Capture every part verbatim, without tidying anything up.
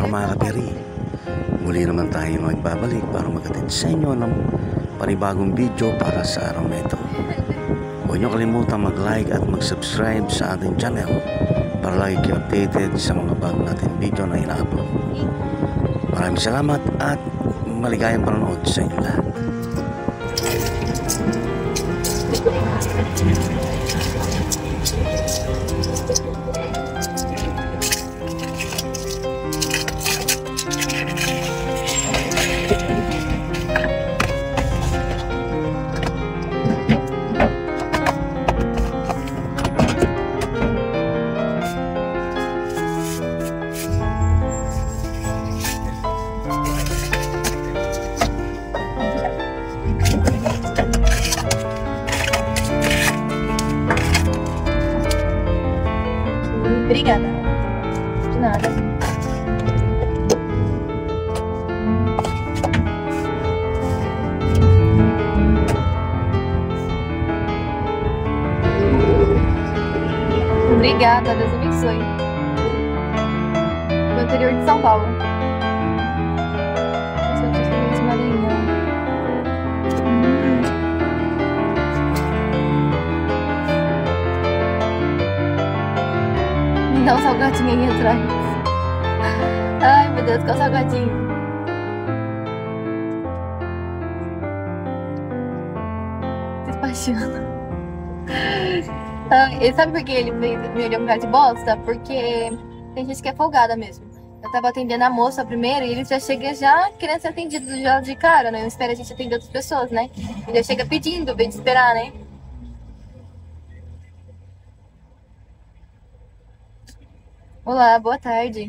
araw mga kaperi. Muli naman tayong magbabalik para maghatid sa inyo ng panibagong video para sa araw na ito. Huwag niyo kalimutan mag-like at mag-subscribe sa ating channel para lagi kayo updated sa mga bago natin video na ina-upload. Maraming salamat at maligayang panonood sa inyo lahat. Obrigada. De nada. Obrigada, Deus abençoe. Do interior de São Paulo. Sou de Feliz Maranhão. Me dá um salgadinho aí atrás. Ai, meu Deus, que é o salgadinho. Despachando. Ah, e sabe por que ele me, me olhou com cara de bosta? Porque tem gente que é folgada mesmo. Eu tava atendendo a moça primeiro e ele já chega já querendo ser atendido já de cara, né? Não espera a gente atender outras pessoas, né? Ele já chega pedindo, em vez de esperar, né? Olá, boa tarde.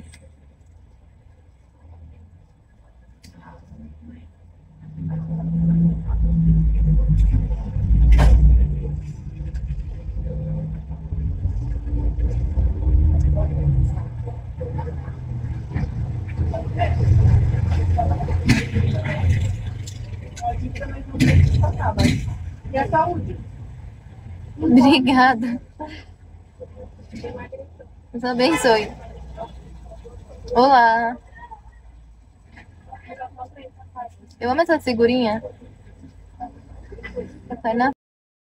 E a saúde? Obrigada. Deus abençoe. Olá. Eu amo essa figurinha. Sai na